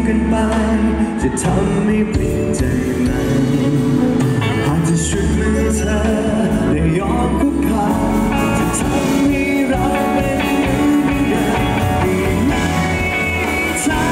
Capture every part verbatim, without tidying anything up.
กันไปจะทำให้เปลี่ยนใจมันหากจะช่วยมือเธอและยอมคุกเข่าจะทำให้เราเป็นหนึ่งเดียวได้ไหมเธอ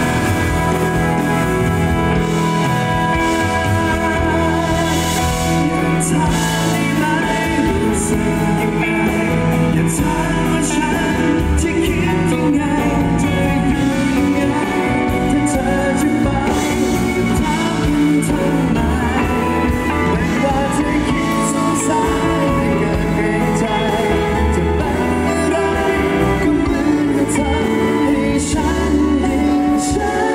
อย่าถามได้ไหมรู้สึกยังไงอย่าถามว่าฉันจะคิดยังไงจะอยู่ยังไงถ้าเธอจะไปจะถามทำไมไม่ว่าเธอคิดสงสัยไม่เกินเกรงใจจะเป็นอะไรก็เหมือนกับเธอให้ฉันเห็นฉัน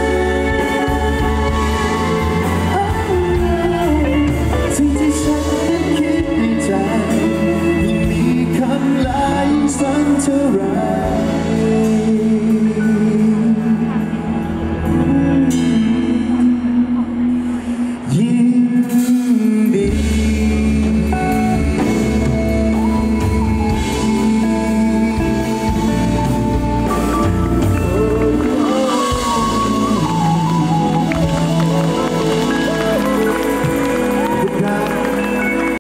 สิ่งที่ฉันนั้นคิดในใจยิ่งมีคำลายิ่งสั่นเท่าไร